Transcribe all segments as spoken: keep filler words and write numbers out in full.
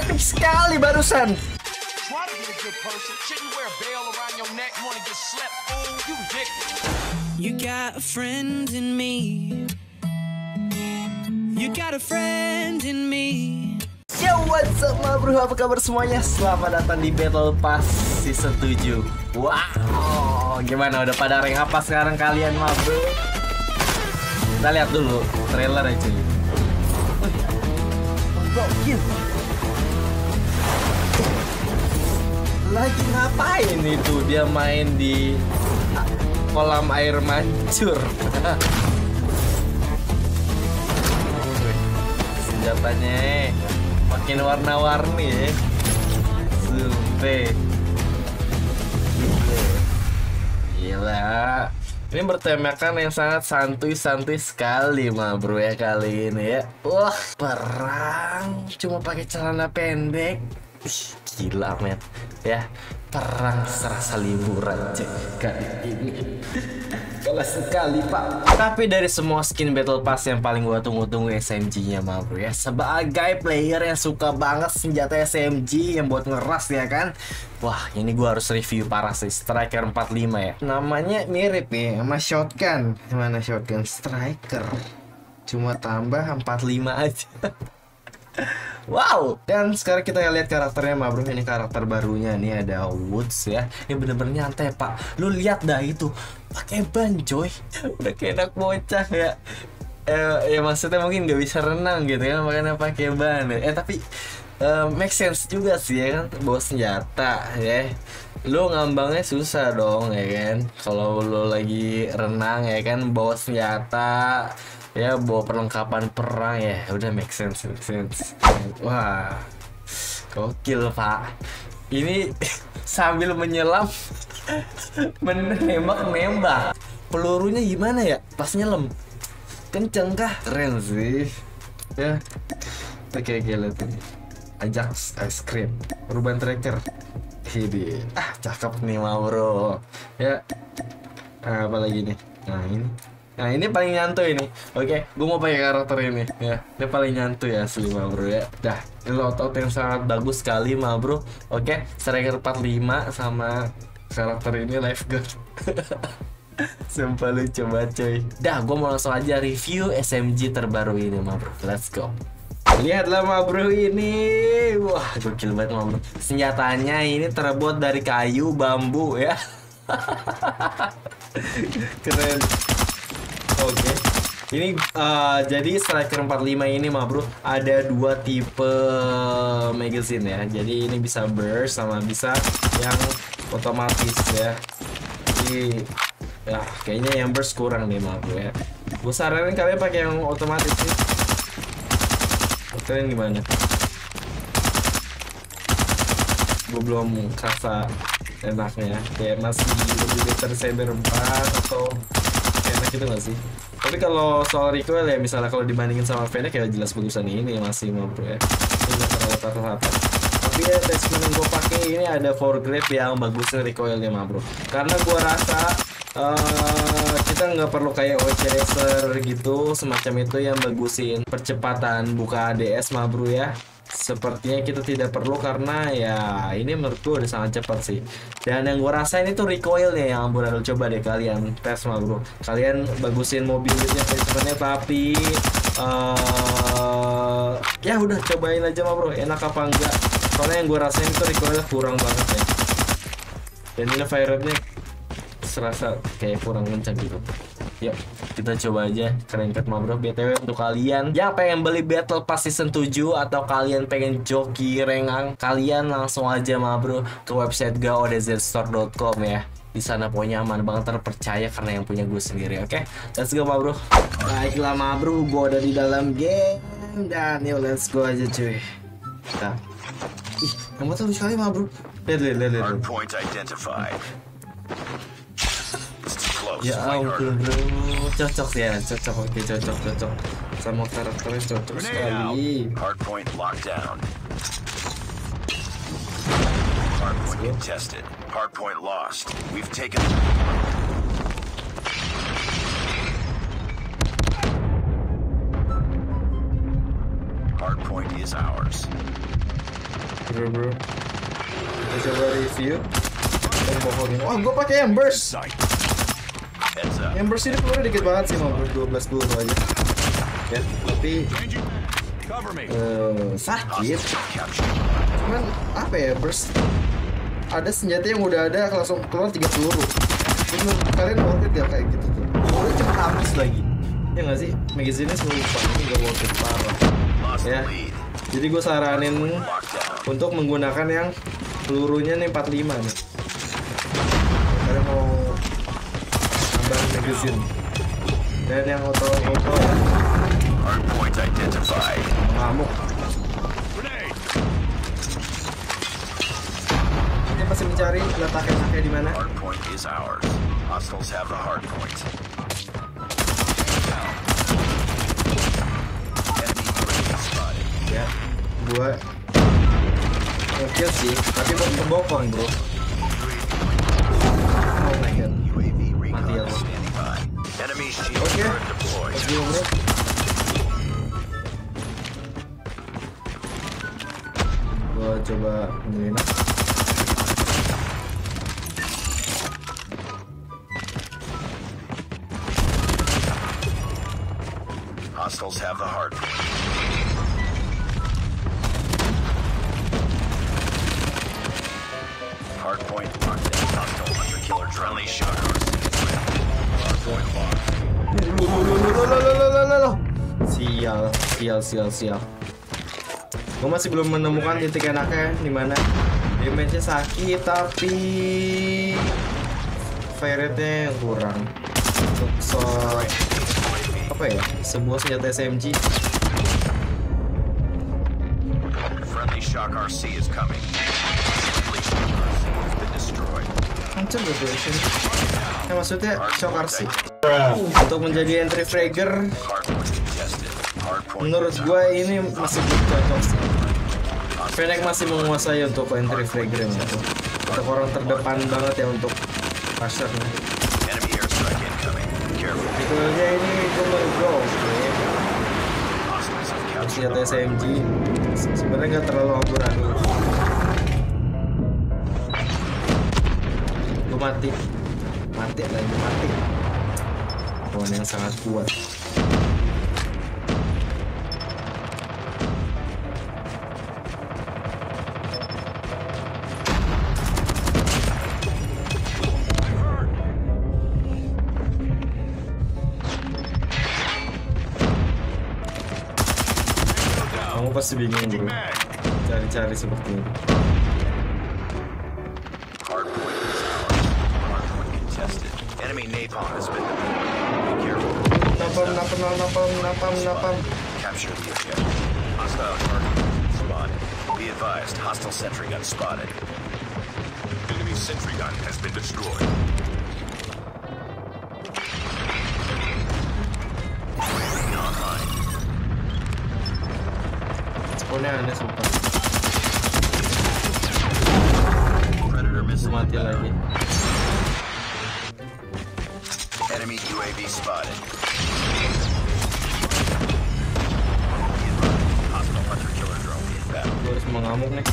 epic sekali barusan. You got a friend in me. You got a friend in me. Yo, what's up ma bro, apa kabar semuanya? Selamat datang di Battle Pass Season tujuh. Wow, gimana, udah pada rank apa sekarang kalian ma bro? Kita lihat dulu trailer aja. Gokil. Lagi ngapain itu dia main di kolam air mancur? Senjatanya makin warna-warni ya. Sumpah. Gila. Ini bertemakan yang sangat santuy-santuy sekali ma bro ya kali ini ya. Wah, perang cuma pakai celana pendek. Ih, gila men. Ya, perang serasa liburan cek kali ini. Kalah sekali pak. Tapi dari semua skin Battle Pass yang paling gua tunggu-tunggu S M G-nya ma bro ya. Sebagai player yang suka banget senjata S M G yang buat ngeras ya kan. Wah, ini gua harus review parah sih. Striker empat puluh lima ya. Namanya mirip ya sama shotgun. Gimana shotgun? Striker. Cuma tambah empat puluh lima aja. Wow, dan sekarang kita lihat karakternya ma bro. Ini karakter barunya nih, ada Woods ya. Ini bener-bener nyantai pak. Lu lihat dah itu, pakai ban coy. Udah kayak anak bocah ya. Eh, ya maksudnya mungkin gak bisa renang gitu ya, makanya pakai ban. Eh tapi uh, make sense juga sih ya kan, bawa senjata ya. Lu ngambangnya susah dong ya kan. Kalau lu lagi renang ya kan, bawa senjata ya, bawa perlengkapan perang ya, udah make sense, make sense. Wah, gokil pak. Ini sambil menyelam menembak-nembak. Pelurunya gimana ya? Pas nyelam kenceng kah? Keren sih. Ya, oke gila tuh. Ajax ice cream, urban tracker. Ini, ah cakep nih ma bro. Ya, ah, apa lagi nih? Nah ini. Nah ini paling nyantuy ini. Oke, gue mau pakai karakter ini ya. Ini paling nyantuy asli ma bro ya. Dah, ini loadout yang sangat bagus sekali ma bro. Oke, striker empat puluh lima sama karakter ini lifeguard. Sumpah lucu banget coy. Dah, gue mau langsung aja review S M G terbaru ini ma bro. Let's go. Lihatlah ma bro ini. Wah, gokil banget ma bro. Senjatanya ini terbuat dari kayu, bambu ya. Keren. Oke, okay. Ini uh, jadi striker empat puluh lima ini ma bro ada dua tipe magazine ya. Jadi ini bisa burst sama bisa yang otomatis ya. Jadi ya kayaknya yang burst kurang nih ma bro ya. Gue saranin kalian pakai yang otomatis sih. Kalian gimana? Gue belum kerasa enaknya, kayak masih lebih better Cyber empat atau enak gitu gak sih? Tapi kalau soal recoil ya, misalnya kalau dibandingin sama Fennec ya jelas bagusan ini masih ma bro ya. Ini gak terlalu rata-rata. Tapi ya attachment yang gue pakai ini ada foregrip yang bagusnya recoilnya ma bro. Karena gue rasa uh, kita nggak perlu kayak O C Racer gitu semacam itu yang bagusin percepatan buka A D S ma bro ya. Sepertinya kita tidak perlu karena ya ini menurutku udah sangat cepat sih. Dan yang gue rasain itu recoilnya yang ampun. Coba deh kalian tes ma bro. Kalian bagusin mobilnya sebenarnya tapi uh, ya udah cobain aja ma bro. Enak apa enggak? Soalnya yang gue rasain itu recoilnya kurang banget ya. Dan ini fire rate-nya serasa kayak kurang kencang gitu. Yuk kita coba aja. Keren banget ma bro. B T W untuk kalian yang pengen beli Battle Pass Season tujuh atau kalian pengen joki rengang, kalian langsung aja ma bro ke website gaodzstore dot com ya. Di sana pokoknya aman banget, terpercaya karena yang punya gue sendiri. Oke, okay? Let's go ma bro. Baiklah ma bro, gue udah di dalam game dan yuk let's go aja cuy. Nah. Ih, kamu tuh sekali ma bro. Lihat lihat lihat lihat. Hardpoint identified. Ya ampun bro, cocok ya, cocok, oke cocok, cocok sama karakternya cocok sekali. Hardpoint locked down. Hardpoint contested. Hardpoint lost. We've taken. Hardpoint is ours. bro bro. Kita coba review. Yang bohongin. Wah, gue pakai yang burst. Heads up. Yang burst ini keluarnya dikit banget sih, mau dua belas peluru aja. Ya, tapi uh, sakit. Cuman apa ya, burst? Ada senjata yang udah ada langsung keluar tiga peluru. Menurut kalian worth it gak kayak gitu tuh? Pelurunya cepet habis lagi. Ya nggak sih? Magazine-nya sepuluh pan ini gak worth it parah. Ya. Jadi gue saranin untuk menggunakan yang pelurunya nih empat puluh lima nih. Kalian mau nambah magazine. Dan yang auto-auto Hardpoint identified. ngamuk. Kita masih mencari letak enaknya di mana. Hardpoint is ours. Hostiles have the hardpoint. Enemy UAV spotted. Ya, gua oke sih, tapi buat kebokong bro. Oh my god, U A V mati ya recon bro. standing by. Enemy shield Oke, turret deployed. let's go bro. Gua coba menyelinap. Hostiles have the hardpoint. Hardpoint locked down. Hostile hunter killer friendly shot. Hardpoint locked. Sial, sial, sial, sial. Gue masih belum menemukan titik enaknya di mana. Damage-nya sakit tapi fire rate-nya yang kurang. So, so apa ya? Sebuah senjata S M G. Friendly shock R C is coming. Friendly shock R C has been destroyed. Hancur version. Ya maksudnya shock R C. Untuk menjadi entry fragger, Hardpoint contested. Hardpoint menurut is gue ours. ini masih belum cocok sih. Fennec masih menguasai untuk entry fragger itu. Untuk orang terdepan banget ya untuk pasarnya. Enemy airstrike incoming. Careful. Itu aja ini gue mau go. Hostiles have captured Senjata the S M G hardpoint. sebenarnya nggak terlalu amburadul. Gue mati, mati lagi mati. Lawan yang sangat kuat. Kamu pasti bingung bro, cari-cari seperti ini. Hardpoint is ours. Hardpoint contested. Enemy napalm has been deployed. Be careful. Napam, napam, napam, napam, napam. Capture the objective. Hostile target spotted. Be advised, hostile sentry gun spotted. Enemy sentry gun has been destroyed. Online. Spawnnya aneh sumpah. Predator missile Mati inbound. lagi. Enemy U A V spotted. Hostile hunter killer drone inbound. Gue harus mengamuk nih.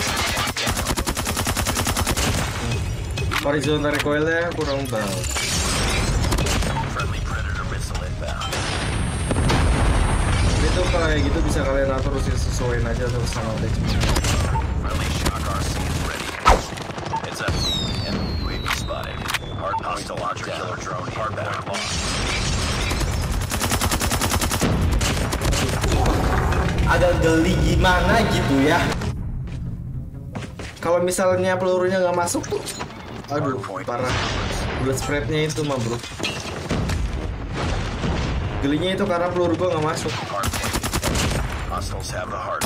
Horizontal recoil-nya kurang banget. Friendly predator missile inbound. Itu kalau kayak gitu bisa kalian atur sesuaiin aja terus sama attachment. Friendly shock R C is ready. It's up. Enemy U A V spotted. Hard hostile launcher killer drone inbound. Agak geli gimana gitu ya. Kalau misalnya pelurunya nggak masuk tuh, aduh parah. Bullet spread-nya itu mah bro. Gelinya itu karena peluru gua nggak masuk. Hardpoint. Hostiles have the hard.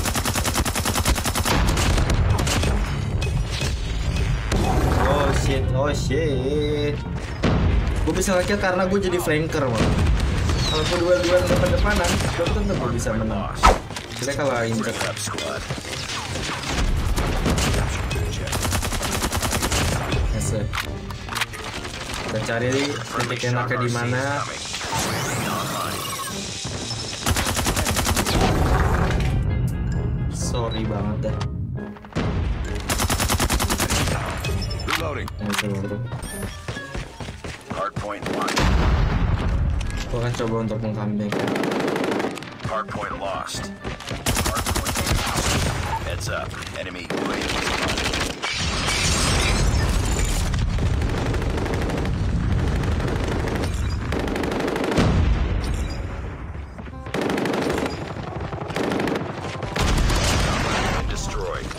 Oh shit, oh shit. Gue bisa nge-kill karena gue jadi flanker mah. Kalau gue dua-duaan depan-depanan, belum tentu gue bisa menang. Kita kalah incer. Bring up squad. Yes, sir. Kita cari titik enaknya di mana. Sorry banget dah. Reloading. Nah, coba bro. Hardpoint locked. Gua akan coba untuk mengkambing. Hardpoint lost. Hardpoint lost. Heads up. Enemy U A V spotted. Destroyed.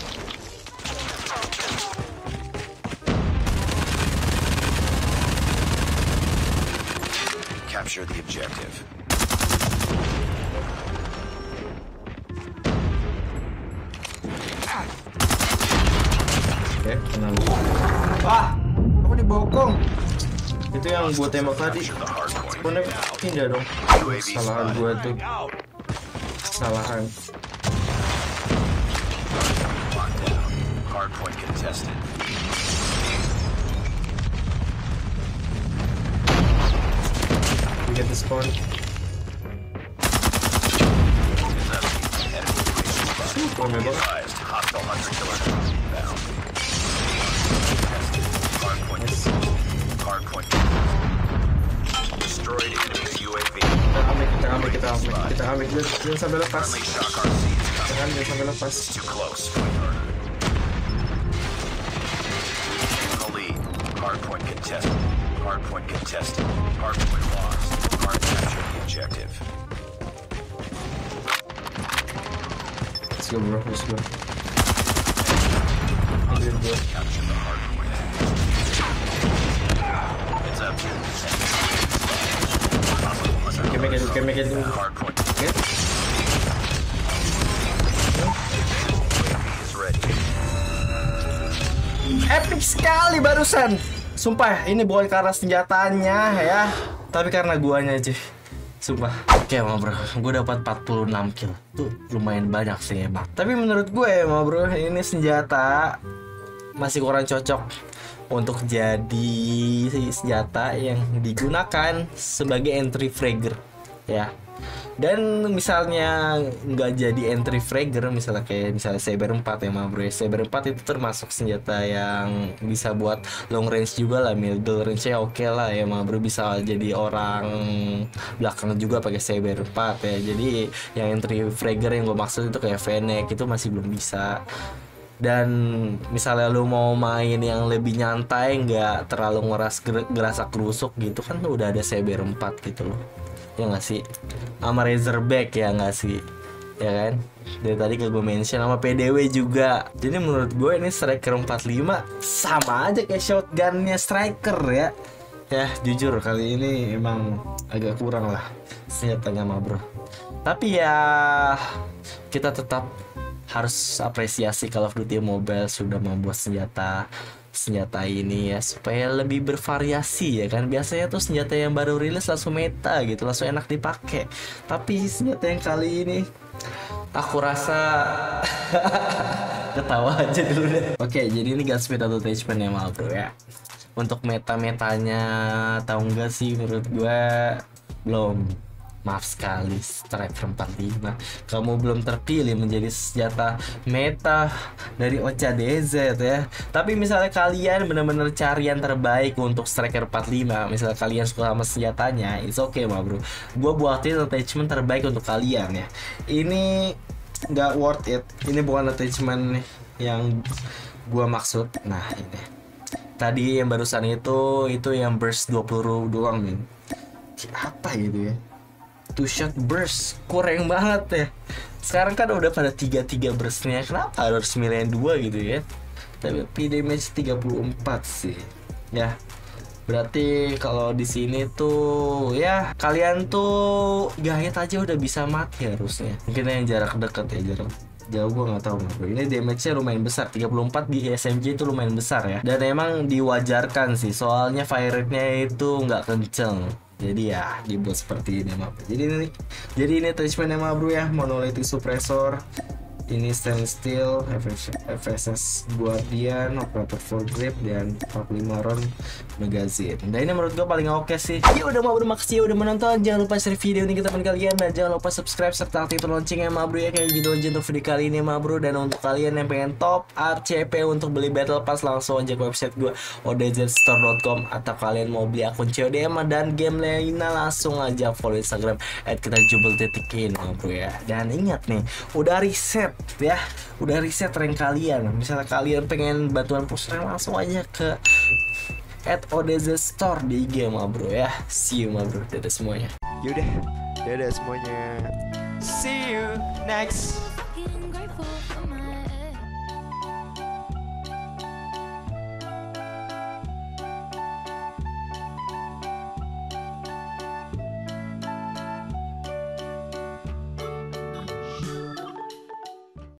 Capture the objective. Oke, kenal. Wah, aku dibokong. Itu yang gua tembak tadi. Capture the hardpoint. Sebenarnya pindah dong. U A V Kesalahan spotted. gua tuh. Kesalahan. Lockdown. Hardpoint contested. We get the spawn. Is up. Enemy U A V spotted. Oh, Be my God. advised. Hostile hunter killer drone inbound. Contested. Hardpoint contested. Hardpoint contested. Destroyed enemy U A V. Kita ambil, kita ambil, kita ambil, kita ambil. Jangan, jangan sampai lepas. Friendly shock R C is coming. Jangan, jangan sampai lepas. Too close. Point harder. In the lead. Hardpoint contested. Hardpoint contested. Hardpoint lost. Hard capture the objective. Let's go, bro. Let's go. Ambil, bro. Capture the hardpoint. It's up to We can make it, we can make it. hardpoint. Okay. Is ready. Epic sekali barusan. Sumpah, ini bukan karena senjatanya ya, tapi karena guanya aja. Sumpah. Oke, ma bro, gue dapat empat puluh enam kill. Tuh lumayan banyak sih emang. Tapi menurut gue, ma bro, ini senjata masih kurang cocok untuk jadi senjata yang digunakan sebagai entry fragger ya. Dan misalnya nggak jadi entry fragger, misalnya kayak misalnya Saber empat ya, ma bro. Saber empat itu termasuk senjata yang bisa buat long range juga lah, middle range-nya oke lah ya, ma bro. Bisa jadi orang belakang juga pakai Saber empat ya. Jadi yang entry fragger yang gue maksud itu kayak Fennec itu masih belum bisa. Dan misalnya lu mau main yang lebih nyantai, nggak terlalu ngeras ger- gerasa kerusuk gitu kan, udah ada Saber empat gitu loh. Ya nggak sih, sama Razorback ya nggak sih, ya kan? Dari tadi ke gue mention sama P D W juga. Jadi menurut gue ini Striker empat puluh lima sama aja kayak shotgunnya Striker ya. Ya jujur kali ini emang agak kurang lah senjatanya, ma bro. Tapi ya kita tetap harus apresiasi Call of Duty Mobile sudah membuat senjata senjata ini ya supaya lebih bervariasi ya kan. Biasanya tuh senjata yang baru rilis langsung meta gitu, langsung enak dipakai. Tapi senjata yang kali ini aku rasa ketawa aja dulu deh. Oke, jadi ini Gunsmith atau attachment ya, ma bro ya. Untuk meta-metanya tahu nggak sih, menurut gue belum. Maaf sekali, Striker empat puluh lima, kamu belum terpilih menjadi senjata meta dari Ocha D Z ya. Tapi misalnya kalian benar-benar cari yang terbaik untuk Striker empat puluh lima, misalnya kalian suka sama senjatanya, it's okay, ma bro. Gue buatin attachment terbaik untuk kalian ya. Ini nggak worth it. Ini bukan attachment yang gue maksud. Nah ini tadi yang barusan itu itu yang burst dua puluh doang, men. Apa gitu ya, two shot burst kurang banget ya. Sekarang kan udah pada tiga tiga burstnya, kenapa harus milih yang dua gitu ya? Tapi damage tiga puluh empat sih ya. Berarti kalau di sini tuh ya kalian tuh gahit aja udah bisa mati harusnya. Mungkin yang jarak dekat ya, jarak jauh gua nggak tahu, bro. Ini damage-nya lumayan besar, tiga puluh empat di S M G itu lumayan besar ya. Dan emang diwajarkan sih, soalnya fire rate-nya itu nggak kenceng. Jadi ya dibuat seperti ini, ma bro. Jadi ini jadi ini attachment-nya, ma bro ya, monolithic suppressor ini stainless steel, F S S Guardian, operator for grip, dan empat puluh lima round magazine. Dan ini menurut gue paling oke sih. Ya udah, mau makasih ya udah menonton. Jangan lupa share video ini ke teman kalian, dan jangan lupa subscribe serta aktifkan loncengnya ma bro ya, kayak gitu aja untuk video kali ini ma bro. Dan untuk kalian yang pengen top up C P untuk beli battle pass, langsung aja ke website gue o d z store dot com, atau kalian mau beli akun C O D M dan game lainnya, langsung aja follow Instagram at kita jubel titik in ma bro ya. Dan ingat nih, udah riset ya, udah riset rank kalian. Misalnya kalian pengen bantuan push rank, langsung aja ke at o d z store di I G ma bro ya. See you ma bro, dadah semuanya. Yaudah, dadah semuanya. See you next. Fucking grateful for my